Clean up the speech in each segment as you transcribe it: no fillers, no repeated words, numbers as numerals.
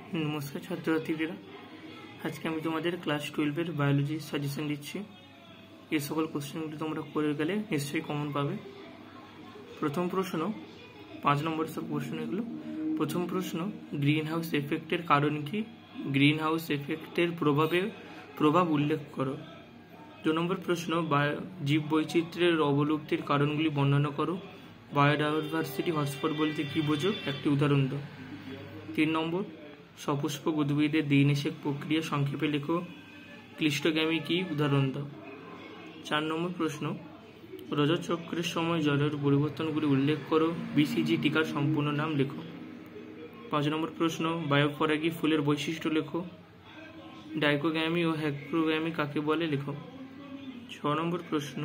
নমস্কার ছাত্রছাত্রীরা, আজকে আমি তোমাদের ক্লাস 12-এর বায়োলজি সাজেশন দিচ্ছি। এই সকল কোশ্চেনগুলি তোমরা করে গেলে নিশ্চয়ই কমন পাবে। প্রথম প্রশ্ন 5 নম্বরের সব কোশ্চেন এগুলো। প্রথম প্রশ্ন, গ্রিন হাউস এফেক্টের কারণ কি? গ্রিন হাউস এফেক্টের প্রভাব উল্লেখ করো। 2 নম্বর প্রশ্ন, জীব বৈচিত্র্যের অবলুপ্তির কারণগুলি বর্ণনা করো। বায়োডাইভার্সিটি হটস্পট বলতে কি বোঝো? একটি উদাহরণ দাও। 3 নম্বর, সপুষ্পক উদ্ভিদের দ্বিনিষেক প্রক্রিয়া সংক্ষেপে লেখো। ক্লিস্টোগ্যামি কি? উদাহরণ দাও। 4 নম্বর প্রশ্ন, রজতচক্রের সময় জলবায়ুর পরিবর্তনগুলি উল্লেখ করো। বিসিজি টিকার সম্পূর্ণ নাম লেখো। 5 নম্বর প্রশ্ন, বায়োপরাগী ফুলের বৈশিষ্ট্য লেখো। ডাইকোগ্যামি ও হেক্টোগ্যামি কাকে বলে? লেখো। 6 নম্বর প্রশ্ন,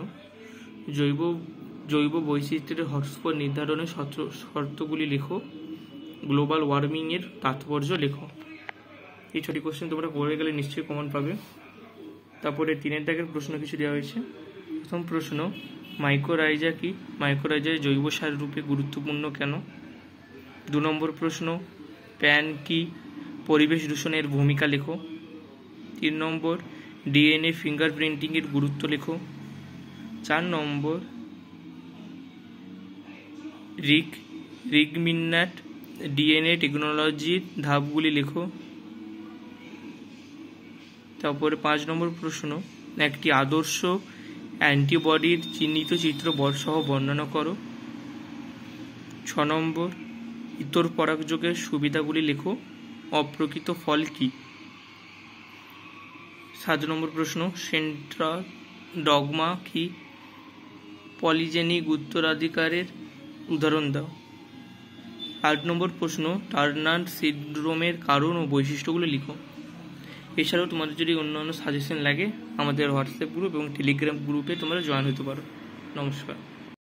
জৈব বৈচিত্র্যের হটস্পট নির্ধারণের শর্তগুলি লেখো। গ্লোবাল ওয়ার্মিং এর তাৎপর্য লেখো। এই 6টি কোশ্চেন তোমরা করে গেলে নিশ্চয়ই কমন পাবে। তারপরে 3 দাগের প্রশ্ন কিছু দেওয়া হয়েছে। প্রথম প্রশ্ন, মাইকোরাইজা কি? মাইকোরাইজা জৈব সার রূপে গুরুত্বপূর্ণ কেন? 2 নম্বর প্রশ্ন, প্যান কি? পরিবেশ দূষণের ভূমিকা লেখো। 3 নম্বর, ডিএনএ ফিঙ্গারপ্রিন্টিং এর গুরুত্ব লেখো। 4 নম্বর, রিকমিন্যাট ডিএনএ টেকনোলজির ধাপগুলি লেখো। তারপরে 5 নম্বর প্রশ্ন, একটি আদর্শ অ্যান্টিবডির চিহ্নিত চিত্র সহ বর্ণনা করো। 6 নম্বর, ইতর পরাগযোগের সুবিধাগুলি লেখো। অপ্রকৃত ফল কি? 7 নম্বর প্রশ্ন, সেন্ট্রাল ডগমা কি? পলিজেনিক উত্তরাধিকারের উদাহরণ দাও। 8 নম্বর প্রশ্ন, টার্নার সিনড্রোমের কারণ ও বৈশিষ্ট্যগুলো লিখো। এছাড়াও তোমাদের যদি অন্যান্য সাজেশন লাগে, আমাদের হোয়াটসঅ্যাপ গ্রুপ এবং টেলিগ্রাম গ্রুপে তোমরা জয়েন হতে পারো। নমস্কার।